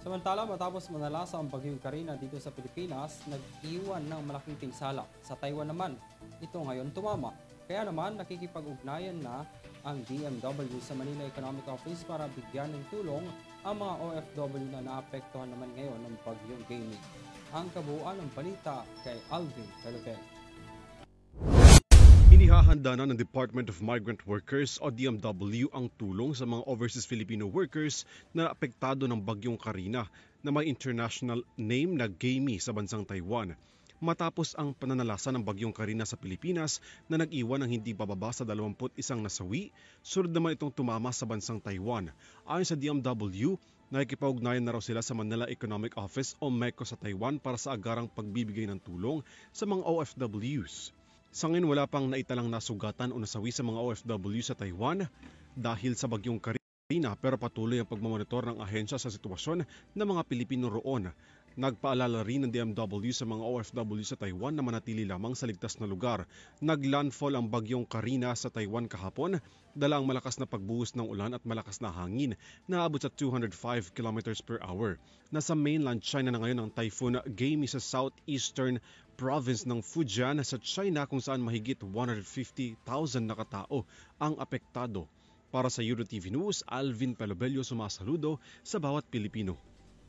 Samantala, matapos manalasa ang bagyong Karina dito sa Pilipinas, nag-iwan ng malaking pinsala. Sa Taiwan naman, ito ngayon tumama. Kaya naman, nakikipag-ugnayan na ang DMW sa Manila Economic Office para bigyan ng tulong ang mga OFW na naapektuhan naman ngayon ng bagyong Jamie. Ang kabuuan ng balita kay Alvin Pelopel. Inihahanda na ng Department of Migrant Workers o DMW ang tulong sa mga overseas Filipino workers na apektado ng bagyong Karina na may international name na Jamie sa bansang Taiwan. Matapos ang pananalasa ng bagyong Karina sa Pilipinas na nag-iwan ng hindi bababa sa 21 nasawi, sunod naman itong tumama sa bansang Taiwan. Ayon sa DMW, nakikipag-ugnayan na raw sila sa Manila Economic Office o MECO sa Taiwan para sa agarang pagbibigay ng tulong sa mga OFWs. Sa ngayon wala pang naitalang nasugatan o nasawi sa mga OFW sa Taiwan dahil sa bagyong Karina, pero patuloy ang pagmamonitor ng ahensya sa sitwasyon ng mga Pilipino roon. Nagpaalala rin ng DMW sa mga OFW sa Taiwan na manatili lamang sa ligtas na lugar. Naglandfall ang bagyong Karina sa Taiwan kahapon, dala ang malakas na pagbuhos ng ulan at malakas na hangin na abot sa 205 km per hour. Nasa mainland China na ngayon ang Typhoon Jamie sa southeastern province ng Fujian sa China kung saan mahigit 150,000 na katao ang apektado. Para sa EuroTV News, Alvin Pelobelio sumasaludo sa bawat Pilipino.